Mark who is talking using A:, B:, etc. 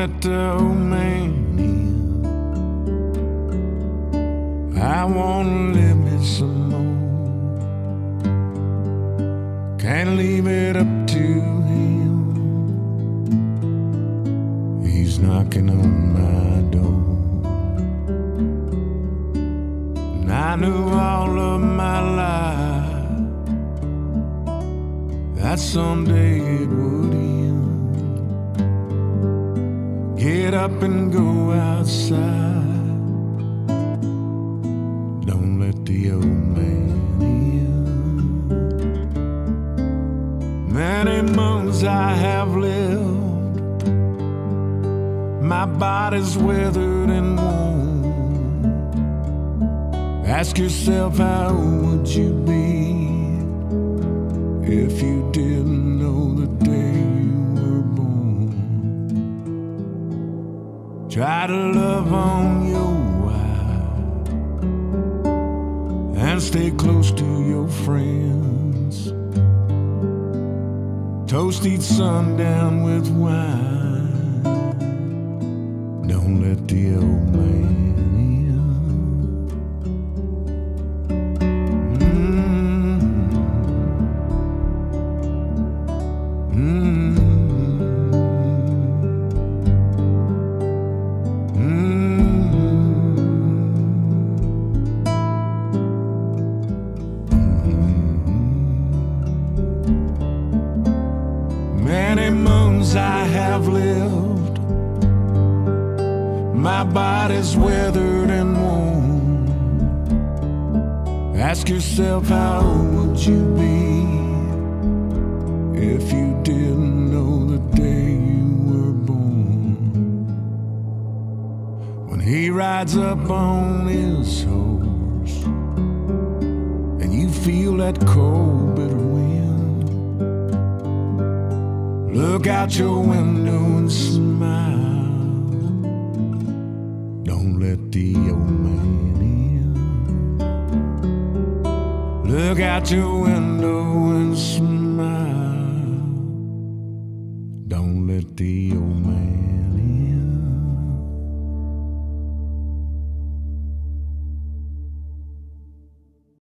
A: let the old man in. I wanna live me some more. Can't leave it up to him. He's knocking on my door. And I knew all of my life that someday it would end. Get up and go outside. Don't let the old man in. Many months I have lived. My body's withered and worn. Ask yourself, how would you be if you didn't know the day you were born? Try to love on your wife and stay close to your friends. Toast each sundown with wine. Don't let the old man in. Many moons I have lived. My body's withered and worn. Ask yourself, how would you be if you didn't know the day you were born? When he rides up on his horse and you feel that cold, bitter wind, look out your window and smile. Don't let the old man in. Look out your window and smile. Don't let the old man in.